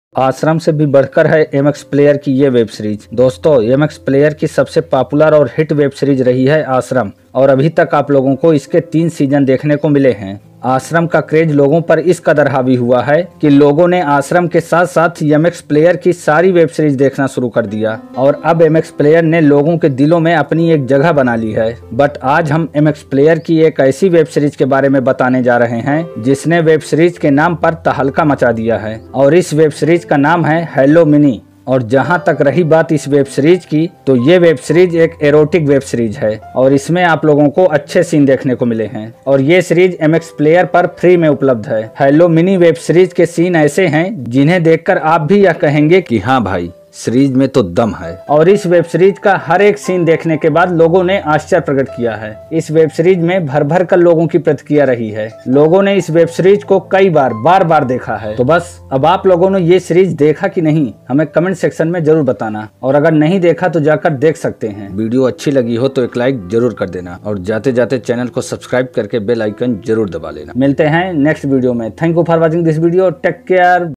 आश्रम से भी बढ़कर है एमएक्स प्लेयर की ये वेब सीरीज। दोस्तों, एमएक्स प्लेयर की सबसे पॉपुलर और हिट वेब सीरीज रही है आश्रम, और अभी तक आप लोगों को इसके 3 सीजन देखने को मिले हैं। आश्रम का क्रेज लोगों पर इस कदर हावी हुआ है कि लोगों ने आश्रम के साथ साथ एमएक्स प्लेयर की सारी वेब सीरीज देखना शुरू कर दिया, और अब एमएक्स प्लेयर ने लोगों के दिलों में अपनी एक जगह बना ली है। बट आज हम एमएक्स प्लेयर की एक ऐसी वेब सीरीज के बारे में बताने जा रहे हैं जिसने वेब सीरीज के नाम पर तहलका मचा दिया है, और इस वेब सीरीज का नाम है हेलो मिनी। और जहां तक रही बात इस वेब सीरीज की, तो ये वेब सीरीज एक एरोटिक वेब सीरीज है, और इसमें आप लोगों को अच्छे सीन देखने को मिले हैं, और ये सीरीज एमएक्स प्लेयर पर फ्री में उपलब्ध है। हेलो मिनी वेब सीरीज के सीन ऐसे हैं जिन्हें देखकर आप भी यह कहेंगे कि हाँ भाई, सीरीज में तो दम है। और इस वेब सीरीज का हर एक सीन देखने के बाद लोगों ने आश्चर्य प्रकट किया है। इस वेब सीरीज में भर भर कर लोगों की प्रतिक्रिया रही है। लोगों ने इस वेब सीरीज को कई बार देखा है। तो बस अब आप लोगों ने ये सीरीज देखा कि नहीं, हमें कमेंट सेक्शन में जरूर बताना, और अगर नहीं देखा तो जाकर देख सकते हैं। वीडियो अच्छी लगी हो तो एक लाइक जरूर कर देना, और जाते जाते चैनल को सब्सक्राइब करके बेल आइकन जरूर दबा लेना। मिलते हैं नेक्स्ट वीडियो में। Thank you for watching this video. Take care.